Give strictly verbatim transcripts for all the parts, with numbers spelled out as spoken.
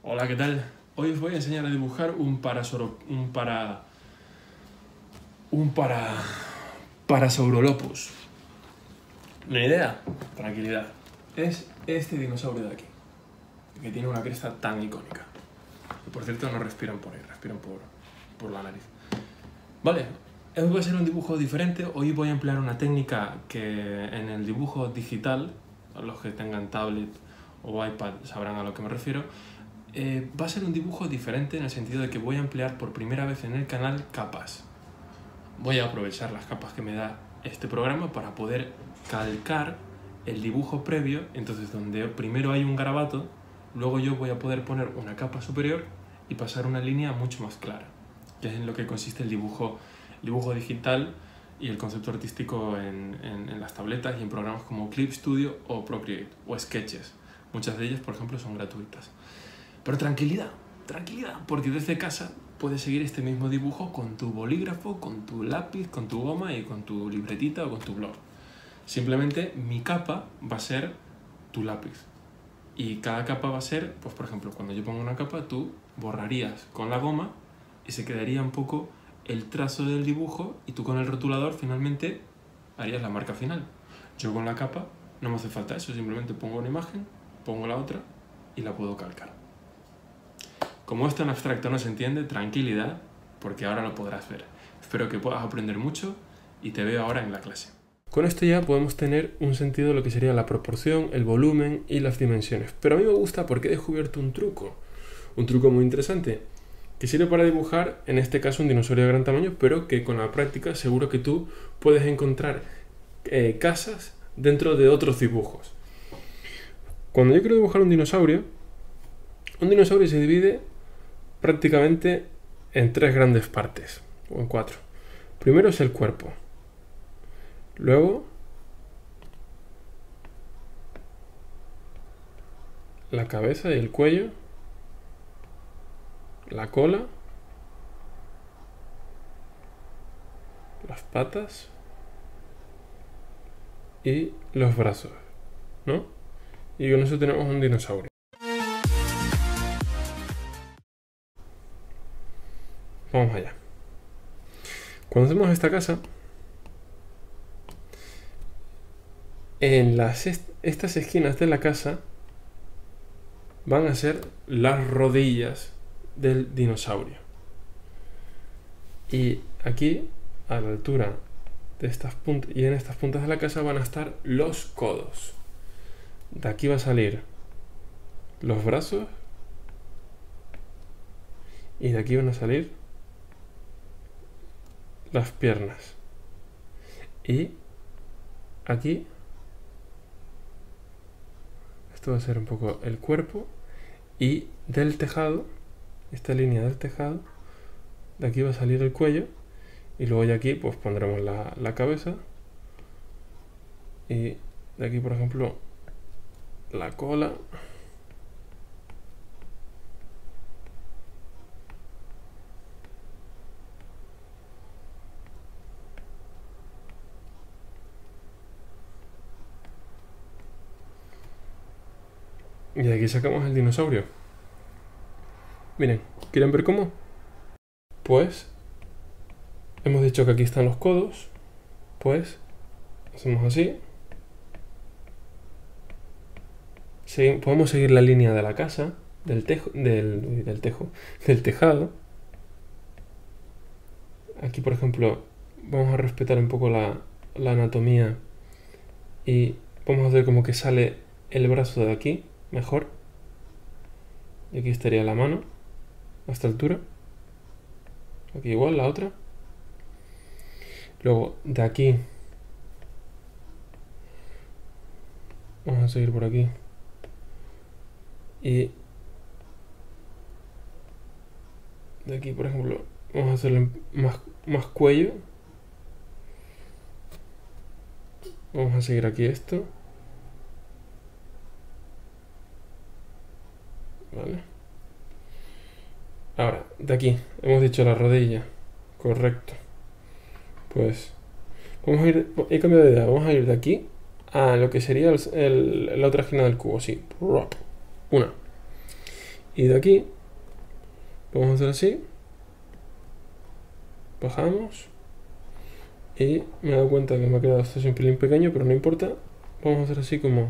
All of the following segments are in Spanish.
Hola, ¿qué tal? Hoy os voy a enseñar a dibujar un parasoro, un para un para Parasaurolophus. ¿Una idea? Tranquilidad. Es este dinosaurio de aquí, que tiene una cresta tan icónica. Y por cierto, no respiran por ahí, respiran por, por la nariz. Vale, hoy va a ser un dibujo diferente. Hoy voy a emplear una técnica que en el dibujo digital, los que tengan tablet o iPad sabrán a lo que me refiero. Eh, va a ser un dibujo diferente en el sentido de que voy a emplear por primera vez en el canal capas. Voy a aprovechar las capas que me da este programa para poder calcar el dibujo previo. Entonces, donde primero hay un garabato, luego yo voy a poder poner una capa superior y pasar una línea mucho más clara, que es en lo que consiste el dibujo, el dibujo digital y el concepto artístico en, en, en las tabletas y en programas como Clip Studio o Procreate o Sketches. Muchas de ellas, por ejemplo, son gratuitas. Pero tranquilidad, tranquilidad, porque desde casa puedes seguir este mismo dibujo con tu bolígrafo, con tu lápiz, con tu goma y con tu libretita o con tu blog. Simplemente mi capa va a ser tu lápiz. Y cada capa va a ser, pues por ejemplo, cuando yo pongo una capa, tú borrarías con la goma y se quedaría un poco el trazo del dibujo y tú con el rotulador finalmente harías la marca final. Yo con la capa no me hace falta eso, simplemente pongo una imagen, pongo la otra y la puedo calcar. Como esto en abstracto no se entiende, tranquilidad, porque ahora lo podrás ver. Espero que puedas aprender mucho y te veo ahora en la clase. Con esto ya podemos tener un sentido de lo que sería la proporción, el volumen y las dimensiones. Pero a mí me gusta porque he descubierto un truco, un truco muy interesante, que sirve para dibujar, en este caso, un dinosaurio de gran tamaño, pero que con la práctica seguro que tú puedes encontrar eh, casas dentro de otros dibujos. Cuando yo quiero dibujar un dinosaurio, un dinosaurio se divide prácticamente en tres grandes partes, o en cuatro. Primero es el cuerpo. Luego la cabeza y el cuello, la cola, las patas y los brazos, ¿no? Y con eso tenemos un dinosaurio. Vamos allá. Cuando hacemos esta casa, en las est estas esquinas de la casa van a ser las rodillas del dinosaurio. Y aquí, a la altura de estas puntas y en estas puntas de la casa, van a estar los codos. De aquí va a salir los brazos y de aquí van a salir las piernas. Y aquí esto va a ser un poco el cuerpo, y del tejado, esta línea del tejado, de aquí va a salir el cuello, y luego ya aquí pues pondremos la, la cabeza, y de aquí por ejemplo la cola, y de aquí sacamos el dinosaurio. Miren, ¿quieren ver cómo? Pues hemos dicho que aquí están los codos, pues hacemos así. Segui- podemos seguir la línea de la casa, del tejo, del, del tejo, del tejado. Aquí por ejemplo vamos a respetar un poco la, la anatomía y vamos a hacer como que sale el brazo de aquí, mejor. Y aquí estaría la mano, a esta altura. Aquí igual, la otra. Luego, de aquí, vamos a seguir por aquí. Y de aquí, por ejemplo, vamos a hacerle más, más cuello. Vamos a seguir aquí esto. Vale. Ahora, de aquí, hemos dicho la rodilla. Correcto. Pues, vamos a ir, he cambiado de idea, vamos a ir de aquí a lo que sería el, el, la otra esquina del cubo, sí. Una. Y de aquí vamos a hacer así. Bajamos. Y me he dado cuenta que me ha quedado esto un pelín pequeño, pero no importa. Vamos a hacer así como...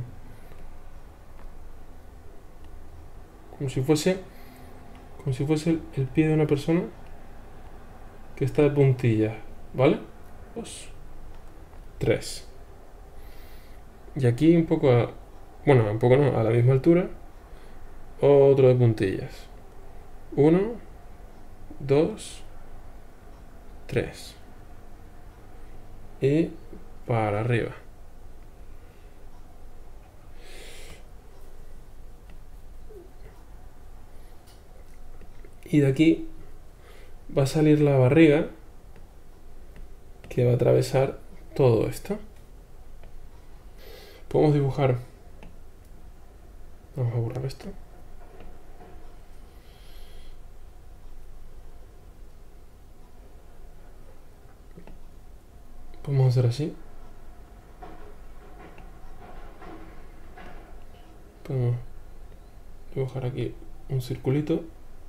Como si fuese... Como si fuese el, el pie de una persona que está de puntillas. ¿Vale? Dos. Tres. Y aquí un poco a... Bueno, un poco no, a la misma altura. Otro de puntillas. Uno. Dos. Tres. Y para arriba. Y de aquí va a salir la barriga que va a atravesar todo esto. Podemos dibujar. Vamos a borrar esto. Podemos hacer así. Podemos dibujar aquí un circulito.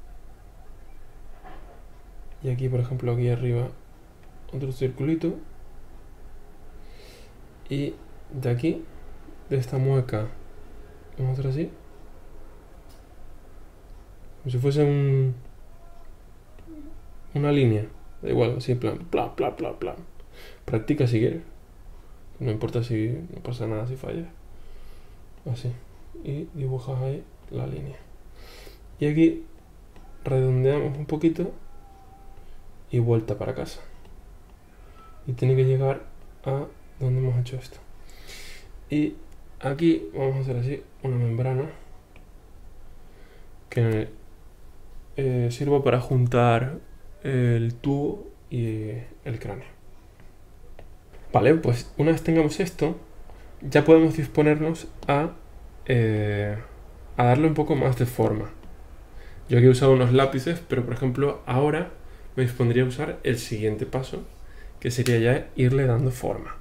Y aquí, por ejemplo, aquí arriba otro circulito. Y de aquí, de esta mueca, vamos a hacer así. Como si fuese un, una línea. Da igual, así en plan, plan, plan, plan, plan. Practica si quieres. No importa si no pasa nada si fallas. Así. Y dibujas ahí la línea. Y aquí redondeamos un poquito y vuelta para casa. Y tiene que llegar a donde hemos hecho esto. Y aquí vamos a hacer así una membrana que eh, sirva para juntar el tubo y el cráneo. Vale, pues una vez tengamos esto, ya podemos disponernos a, eh, a darle un poco más de forma. Yo aquí he usado unos lápices, pero por ejemplo ahora me dispondría a usar el siguiente paso, que sería ya irle dando forma.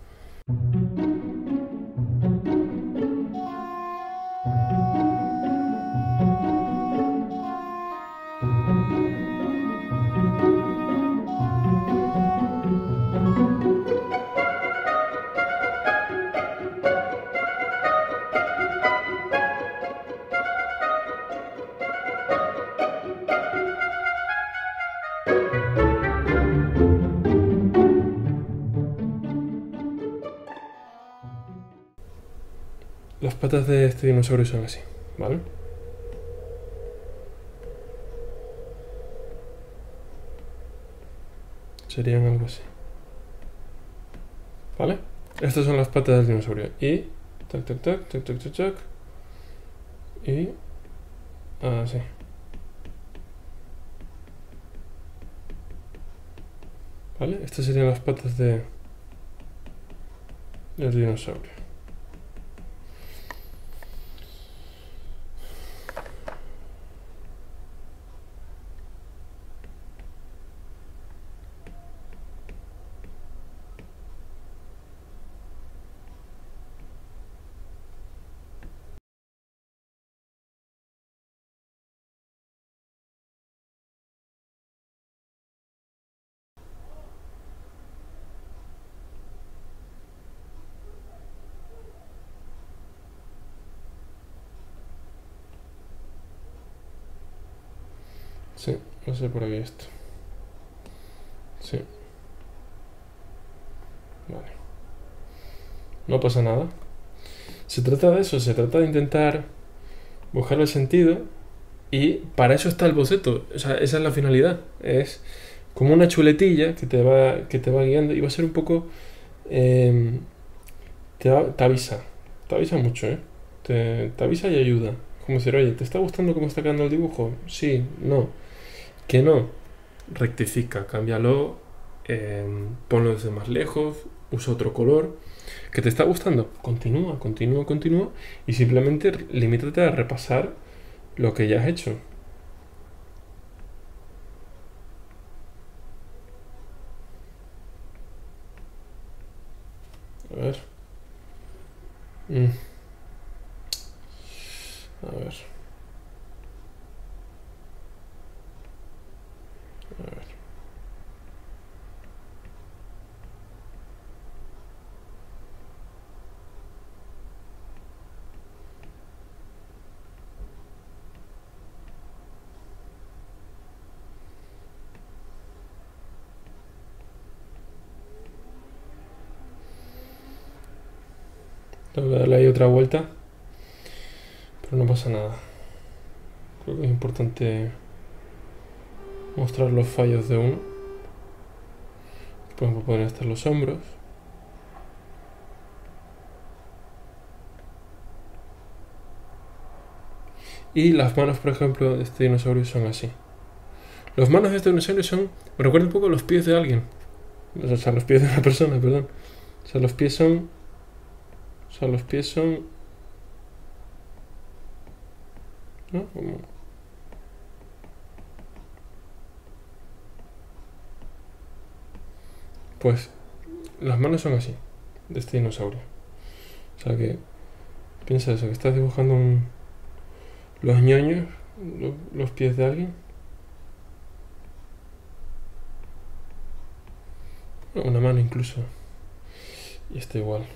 Las patas de este dinosaurio son así, ¿vale? Serían algo así. ¿Vale? Estas son las patas del dinosaurio. Y... Tac, tac, tac, tac, tac, tac, tac. Y... así. ¿Vale? Estas serían las patas de... del dinosaurio. Sí, va a ser por aquí esto. Sí. Vale. No pasa nada. Se trata de eso, se trata de intentar buscar el sentido y para eso está el boceto. O sea, esa es la finalidad. Es como una chuletilla que te va, que te va guiando y va a ser un poco... Eh, te, va, te avisa. Te avisa mucho, ¿eh? Te, te avisa y ayuda. Como decir, oye, ¿te está gustando cómo está quedando el dibujo? Sí, no. Que no. Rectifica, cámbialo, eh, ponlo desde más lejos, usa otro color. ¿Que te está gustando? Continúa, continúa, continúa y simplemente limítate a repasar lo que ya has hecho. A ver. Mm. A ver. Tengo que darle ahí otra vuelta, pero no pasa nada. Creo que es importante mostrar los fallos de uno. Por ejemplo, pueden estar los hombros. Y las manos, por ejemplo, de este dinosaurio son así. Las manos de este dinosaurio son... Me recuerda un poco a los pies de alguien. O sea, los pies de una persona, perdón. O sea, los pies son... O sea, los pies son... ¿No? Como... Pues las manos son así, de este dinosaurio. O sea que... Piensa eso, que estás dibujando un... Los ñoños, los, los pies de alguien. Una mano incluso. Y está igual.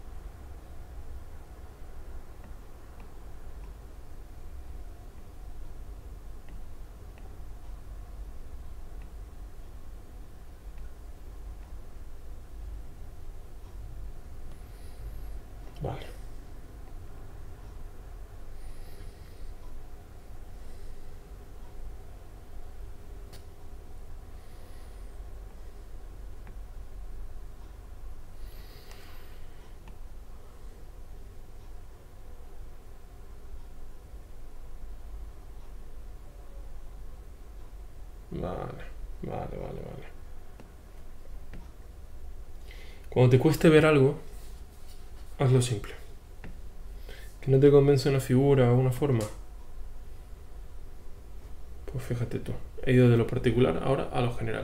Vale. Vale, vale, vale, vale. Cuando te cueste ver algo, hazlo simple. Que no te convence una figura o una forma. Pues fíjate tú, he ido de lo particular ahora a lo general.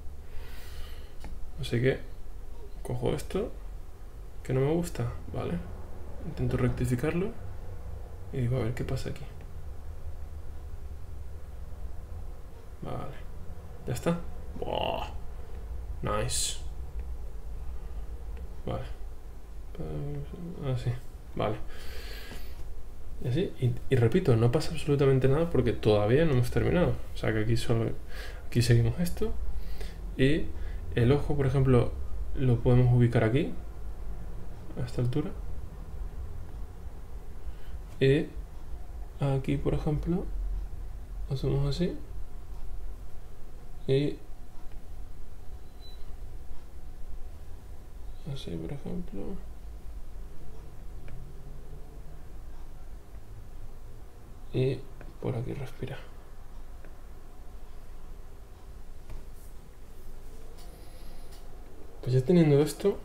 Así que cojo esto, que no me gusta, vale. Intento rectificarlo y digo a ver qué pasa aquí. Vale, ya está. Wow. Nice. Vale. Así, vale. Y así, y, y repito, no pasa absolutamente nada porque todavía no hemos terminado. O sea que aquí solo, aquí seguimos esto. Y el ojo, por ejemplo, lo podemos ubicar aquí, a esta altura. Y aquí, por ejemplo, hacemos así. Y así, por ejemplo. Y por aquí respira. Pues ya teniendo esto,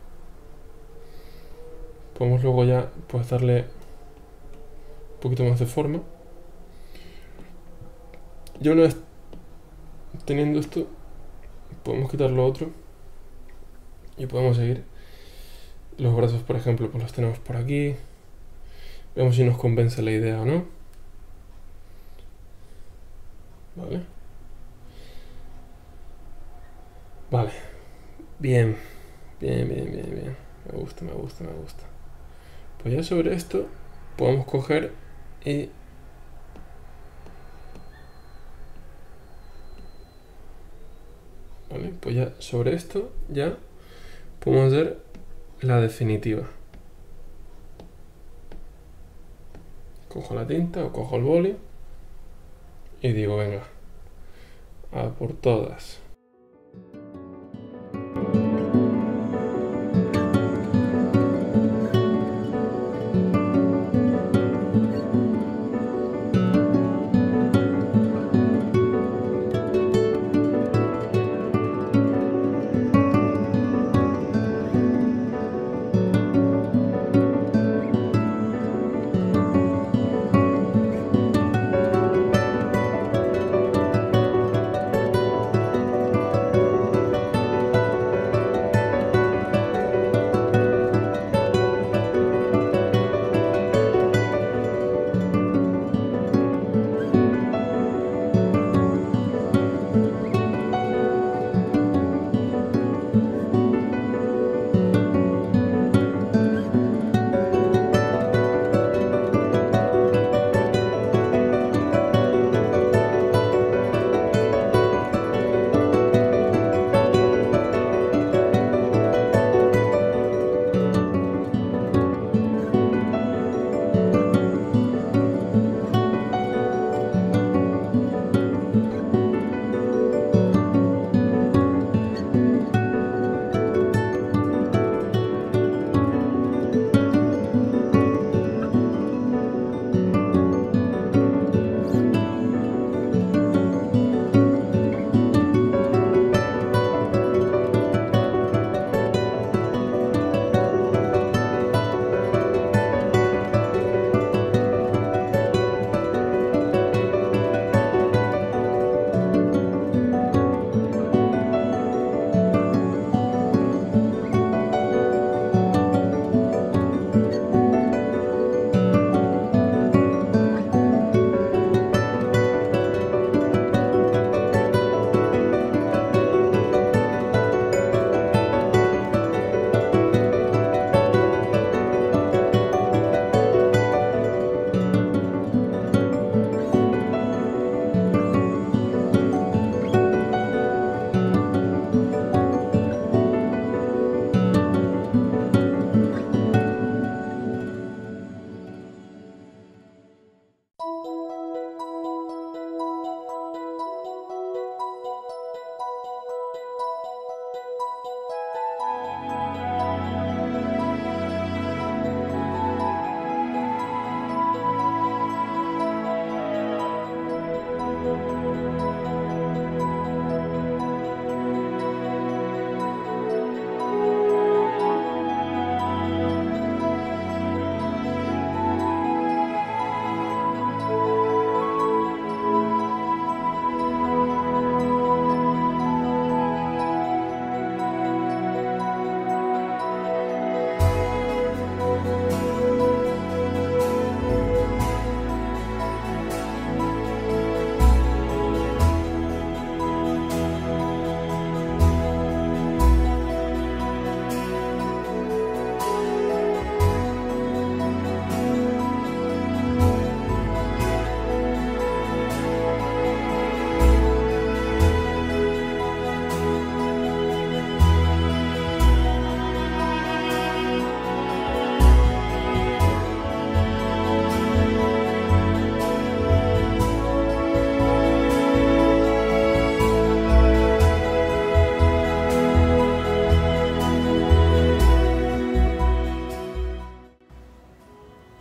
podemos luego ya pues darle un poquito más de forma. Ya una vez teniendo esto, podemos quitar lo otro y podemos seguir. Los brazos, por ejemplo, pues los tenemos por aquí. Vemos si nos convence la idea o no. Vale. Vale. Bien. Bien, bien, bien, bien. Me gusta, me gusta, me gusta. Pues ya sobre esto podemos coger y... Vale, pues ya sobre esto ya podemos hacer la definitiva. Cojo la tinta o cojo el boli y digo, venga, a por todas.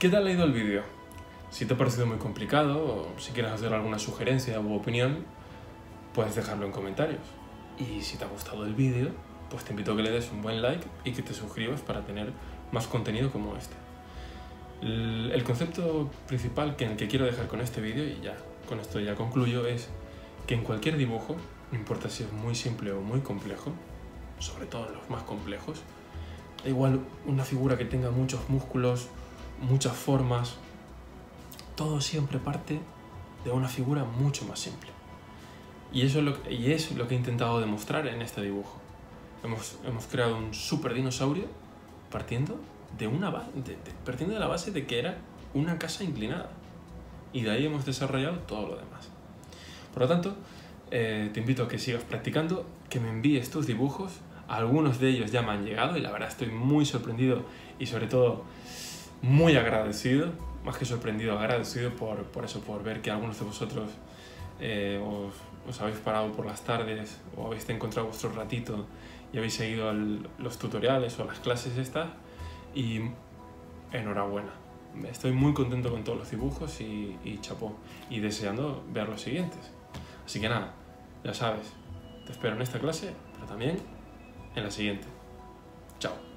¿Qué tal ha ido el vídeo? Si te ha parecido muy complicado o si quieres hacer alguna sugerencia u opinión, puedes dejarlo en comentarios. Y si te ha gustado el vídeo, pues te invito a que le des un buen like y que te suscribas para tener más contenido como este. El concepto principal que en el que quiero dejar con este vídeo, y ya con esto ya concluyo, es que en cualquier dibujo, no importa si es muy simple o muy complejo, sobre todo en los más complejos, da igual una figura que tenga muchos músculos, muchas formas, todo siempre parte de una figura mucho más simple. Y eso es lo que, y es lo que he intentado demostrar en este dibujo. Hemos, hemos creado un super dinosaurio partiendo de, una base, de, de, partiendo de la base de que era una casa inclinada. Y de ahí hemos desarrollado todo lo demás. Por lo tanto, eh, te invito a que sigas practicando, que me envíes tus dibujos. Algunos de ellos ya me han llegado y la verdad estoy muy sorprendido y sobre todo muy agradecido, más que sorprendido, agradecido por, por eso, por ver que algunos de vosotros eh, os, os habéis parado por las tardes o habéis encontrado vuestro ratito y habéis seguido el, los tutoriales o las clases estas, y enhorabuena. Estoy muy contento con todos los dibujos y, y chapó, y deseando ver los siguientes. Así que nada, ya sabes, te espero en esta clase, pero también en la siguiente. Chao.